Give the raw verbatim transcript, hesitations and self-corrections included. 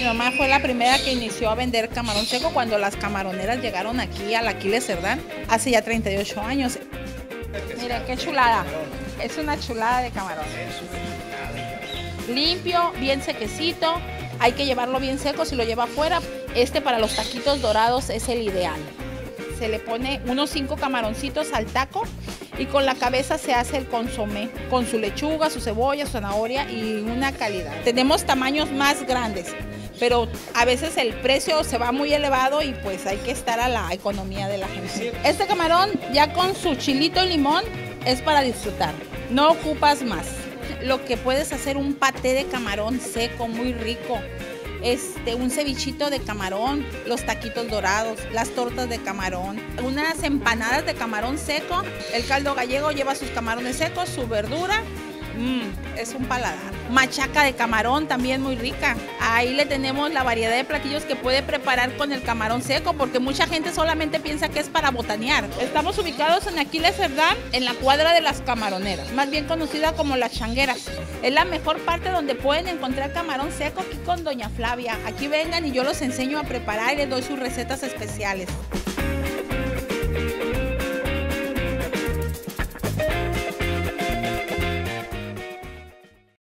mamá fue la primera que inició a vender camarón seco cuando las camaroneras llegaron aquí al Aquiles Cerdán hace ya treinta y ocho años. Mira qué chulada, es una chulada de camarón. Limpio, bien sequecito, hay que llevarlo bien seco, si lo lleva afuera. Este para los taquitos dorados es el ideal. Se le pone unos cinco camaroncitos al taco y con la cabeza se hace el consomé, con su lechuga, su cebolla, su zanahoria y una calidad. Tenemos tamaños más grandes, pero a veces el precio se va muy elevado y pues hay que estar a la economía de la gente. Este camarón ya con su chilito y limón es para disfrutar, no ocupas más. Lo que puedes hacer un paté de camarón seco muy rico. Este, un cevichito de camarón, los taquitos dorados, las tortas de camarón, unas empanadas de camarón seco. El caldo gallego lleva sus camarones secos, su verdura, mmm, es un paladar. Machaca de camarón también muy rica. Ahí le tenemos la variedad de platillos que puede preparar con el camarón seco, porque mucha gente solamente piensa que es para botanear. Estamos ubicados en Aquiles Cerdán, en la cuadra de las camaroneras, más bien conocida como Las Changueras. Es la mejor parte donde pueden encontrar camarón seco aquí con doña Flavia. Aquí vengan y yo los enseño a preparar y les doy sus recetas especiales.